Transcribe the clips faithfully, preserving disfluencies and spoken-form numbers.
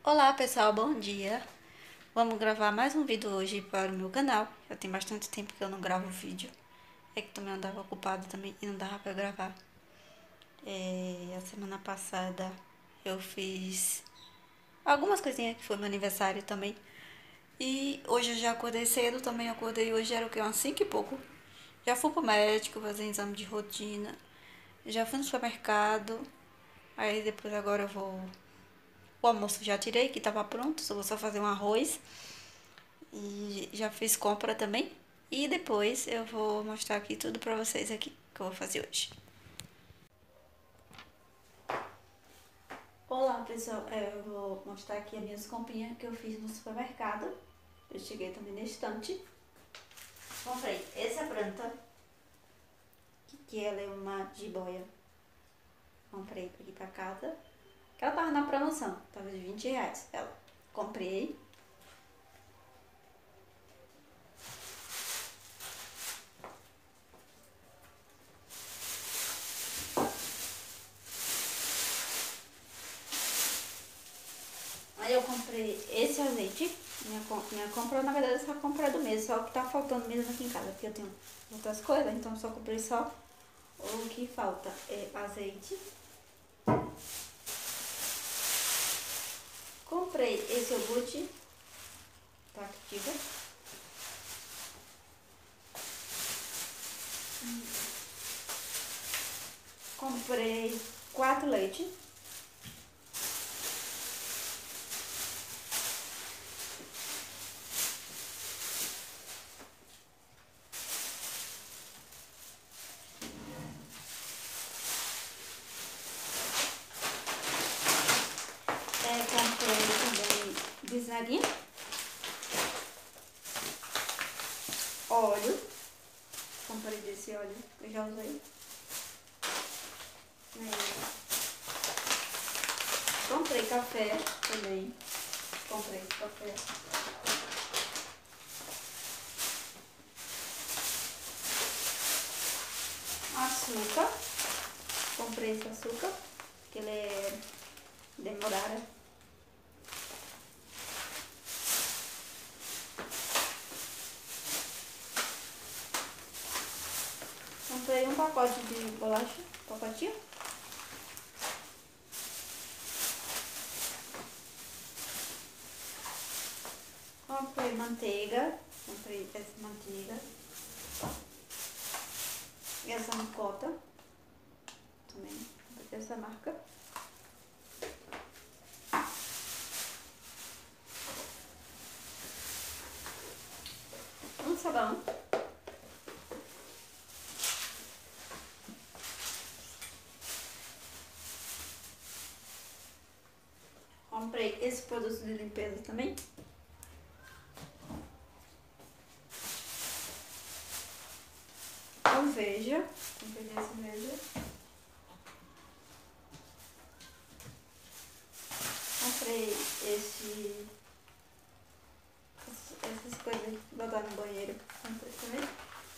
Olá pessoal, bom dia! Vamos gravar mais um vídeo hoje para o meu canal. Já tem bastante tempo que eu não gravo vídeo. É que também eu andava ocupado também e não dava para gravar. É, a semana passada eu fiz algumas coisinhas que foi meu aniversário também. E hoje eu já acordei cedo, também acordei hoje, era o que? Umas cinco e pouco. Já fui pro médico fazer exame de rotina. Já fui no supermercado. Aí depois agora eu vou... O almoço já tirei, que tava pronto, só vou só fazer um arroz. E já fiz compra também. E depois eu vou mostrar aqui tudo pra vocês aqui, que eu vou fazer hoje. Olá pessoal, é, eu vou mostrar aqui as minhas comprinhas que eu fiz no supermercado. Eu cheguei também na estante. Comprei essa planta, que ela é uma jiboia. Comprei aqui pra casa. Que ela tava na promoção, tava de vinte reais. Ela comprei. Aí eu comprei esse azeite. Minha, minha compra, na verdade, essa compra é do mês, só o que tá faltando mesmo aqui em casa, porque eu tenho outras coisas, então só comprei só o que falta é azeite. Comprei esse iogurte Tactiva. Comprei quatro leite. É, comprei também bisnaguinha, óleo, comprei desse óleo que eu já usei. É, comprei café também, comprei café. Açúcar, comprei esse açúcar, que ele é demorado. Comprei um pacote de bolacha, pacotinho. Comprei manteiga, comprei essa manteiga. E essa mocota, também, comprei essa marca. Um sabão. Comprei esse produto de limpeza também. Um veja, comprei esse veja. Comprei esse, essas coisas de botar no banheiro. Comprei também.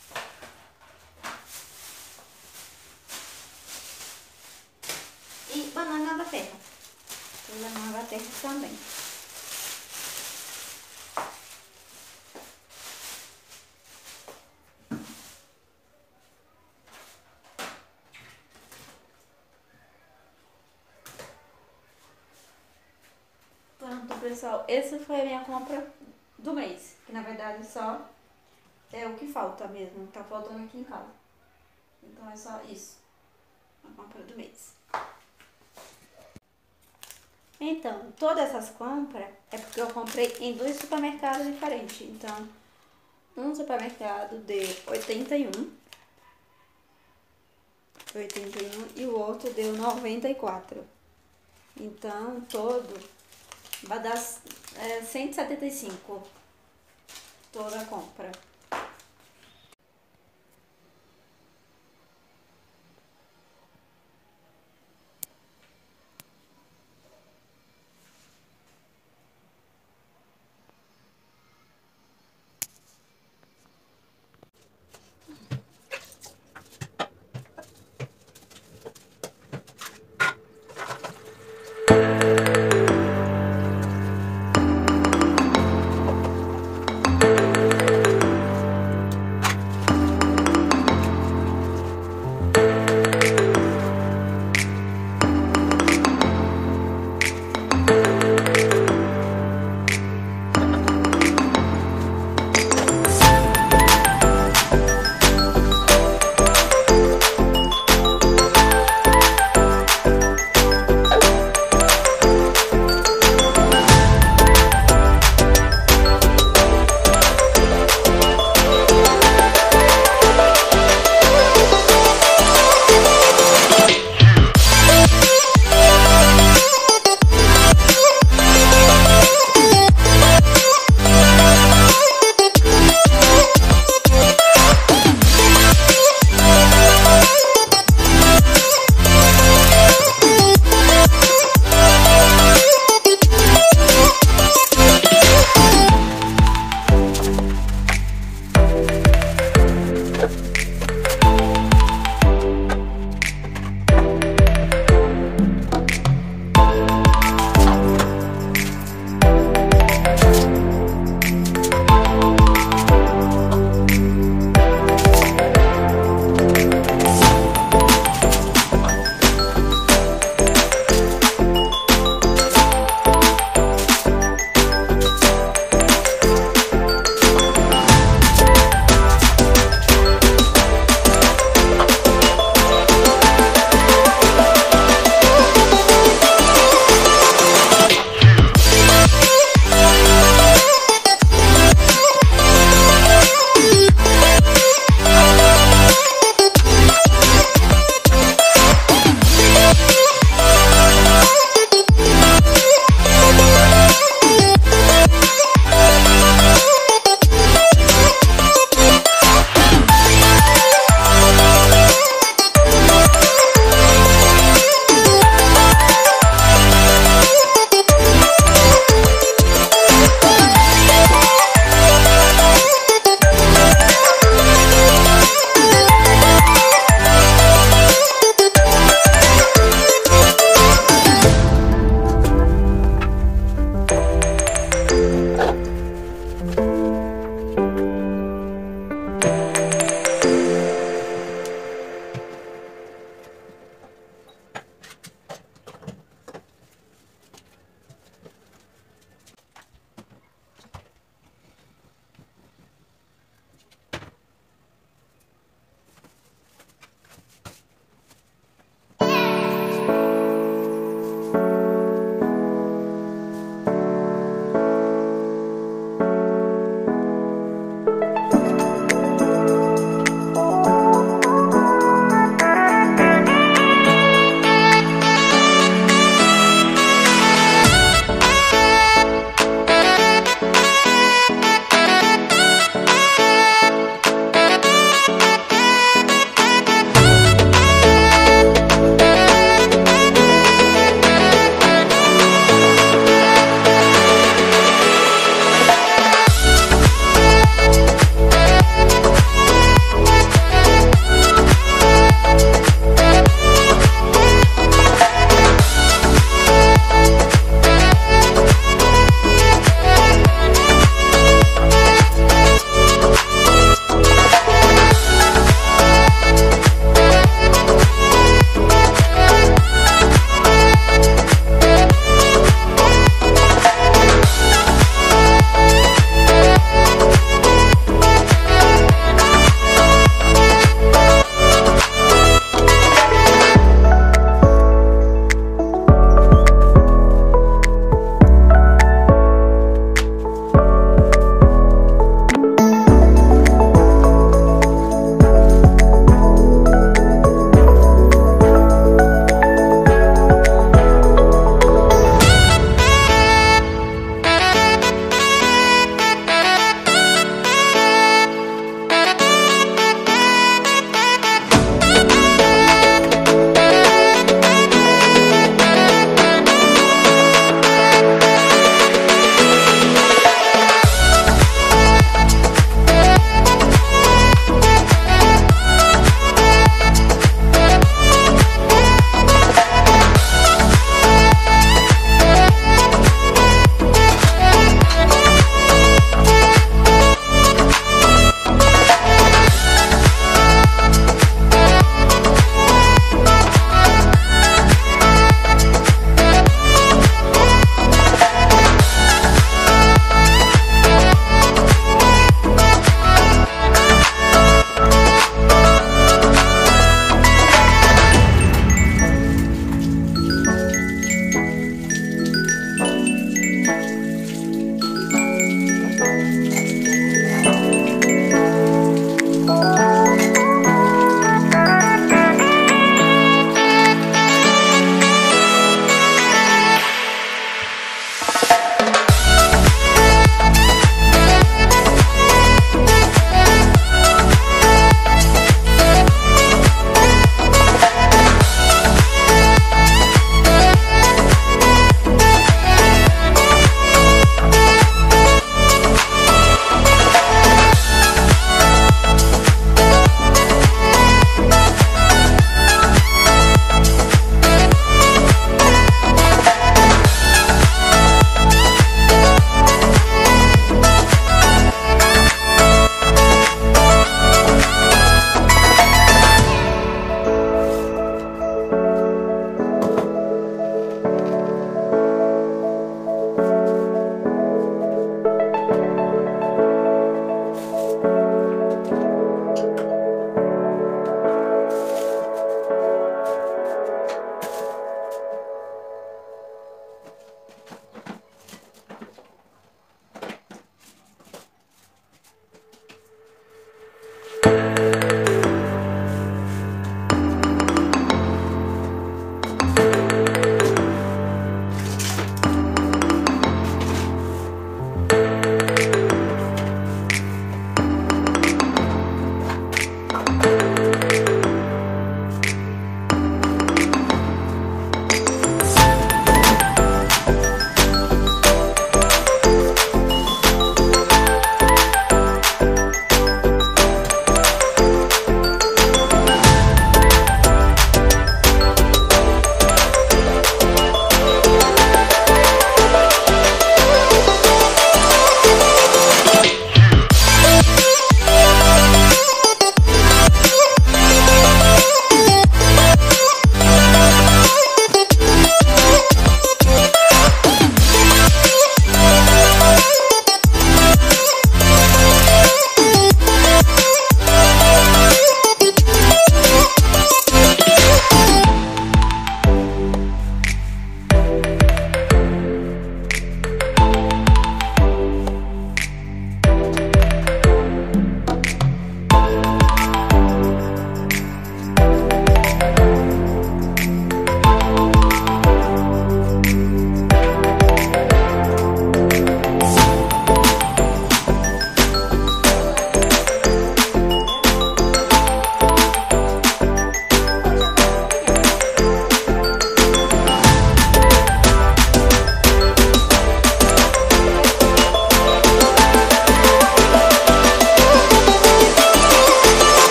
E banana da terra. Banana da terra também. Pronto, pessoal, essa foi a minha compra do mês, que na verdade só é o que falta mesmo, tá faltando aqui em casa. Então é só isso, a compra do mês. Então, todas essas compras é porque eu comprei em dois supermercados diferentes. Então, um supermercado deu oitenta e um, oitenta e um e o outro deu noventa e quatro. Então, todo vai dar é, cento e setenta e cinco toda a compra.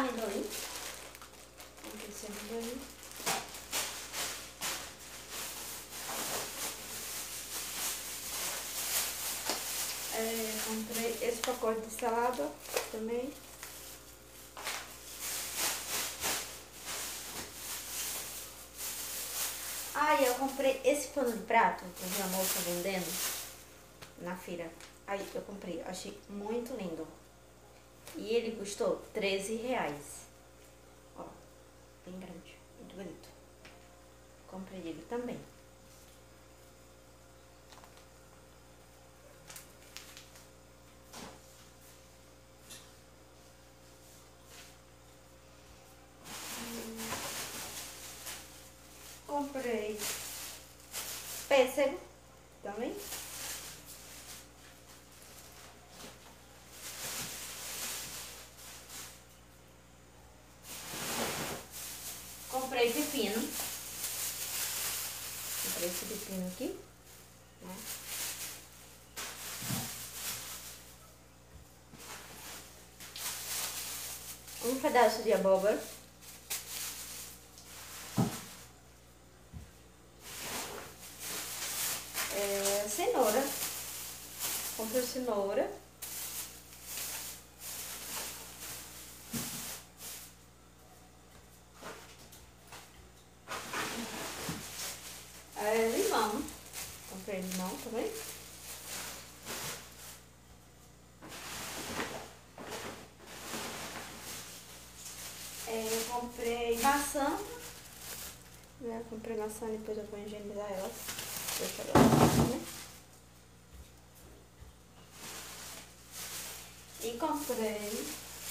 amendoim. Comprei esse amendoim. É, comprei esse pacote de salada também. Ah, e eu comprei esse pano de prato que eu vi a moça vendendo na feira. Aí eu comprei, achei muito lindo. E ele custou treze reais. Ó, bem grande, muito bonito. Comprei ele também. Comprei pêssego também. Comprei pepino. Comprei esse pepino aqui, né? Um pedaço de abóbora. É, cenoura. Comprei cenoura. É, limão. Comprei limão também. É, eu comprei maçã. Né? Comprei maçã, depois eu vou higienizar ela. Deixa ela assim, né? E comprei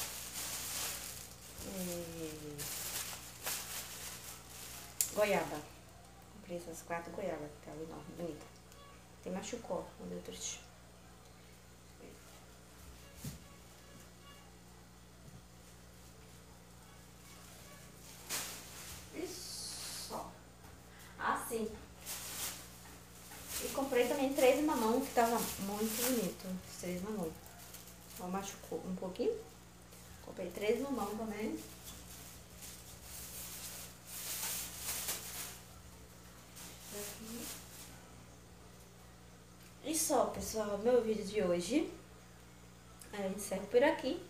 é, goiaba. Comprei essas quatro goiabas, que tá enorme, bonita. Tem machucou, não deu triste. Isso. Assim. E comprei também três mamão, que tava muito bonito. Os três mamão. Ó, machucou um pouquinho. Comprei três mamão também. E só, pessoal, meu vídeo de hoje. Eu encerro por aqui.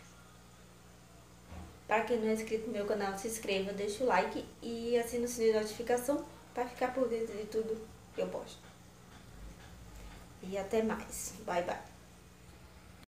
Para quem não é inscrito no meu canal, se inscreva, deixa o like e assina o sininho de notificação para ficar por dentro de tudo que eu posto. E até mais. Bye, bye.